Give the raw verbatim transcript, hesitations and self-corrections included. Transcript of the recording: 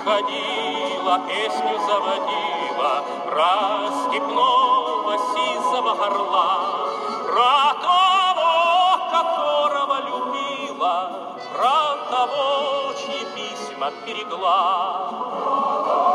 ходила, песню заводила про степного сизого горла, про того, которого любила, про того, чьи письма берегла.